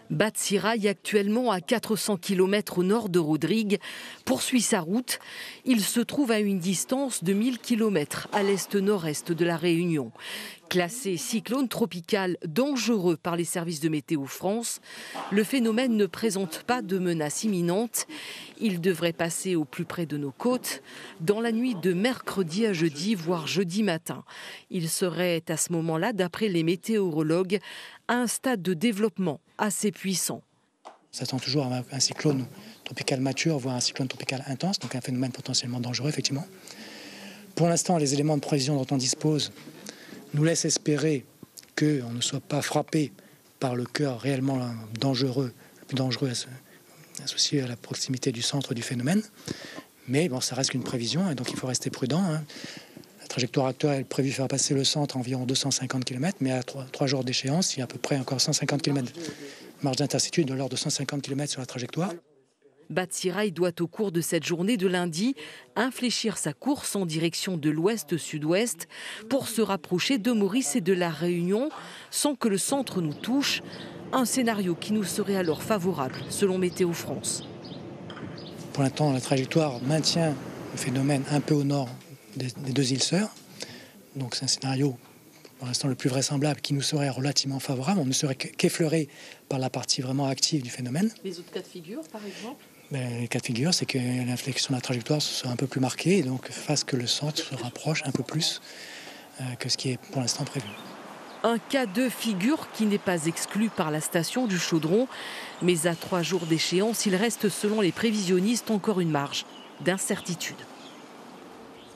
Batsirai, actuellement à 400 km au nord de Rodrigue, poursuit sa route. Il se trouve à une distance de 1000 km à l'est-nord-est de la Réunion. Classé cyclone tropical dangereux par les services de Météo France, le phénomène ne présente pas de menace imminente. Il devrait passer au plus près de nos côtes dans la nuit de mercredi à jeudi, voire jeudi matin. Il serait à ce moment-là, d'après les météorologues, à un stade de développement assez puissant. On s'attend toujours à un cyclone tropical mature, voire un cyclone tropical intense, donc un phénomène potentiellement dangereux, effectivement. Pour l'instant, les éléments de prévision dont on dispose nous laissent espérer qu'on ne soit pas frappé par le cœur réellement dangereux, le plus dangereux associé à la proximité du centre du phénomène. Mais bon, ça reste qu'une prévision, et donc il faut rester prudent. La trajectoire actuelle est prévue faire passer le centre à environ 250 km, mais à 3 jours d'échéance, il y a à peu près encore 150 km de marge d'incertitude de l'ordre de 150 km sur la trajectoire. Batsirai doit au cours de cette journée de lundi infléchir sa course en direction de l'ouest-sud-ouest pour se rapprocher de Maurice et de la Réunion sans que le centre nous touche, un scénario qui nous serait alors favorable selon Météo France. Pour l'instant, la trajectoire maintient le phénomène un peu au nord des deux îles Sœurs. Donc c'est un scénario pour l'instant le plus vraisemblable qui nous serait relativement favorable. On ne serait qu'effleuré par la partie vraiment active du phénomène. Les autres cas de figure, par exemple ? Les cas de figure, c'est que l'inflexion de la trajectoire soit un peu plus marquée et donc fasse que le centre se rapproche un peu plus que ce qui est pour l'instant prévu. Un cas de figure qui n'est pas exclu par la station du Chaudron, mais à 3 jours d'échéance, il reste selon les prévisionnistes encore une marge d'incertitude.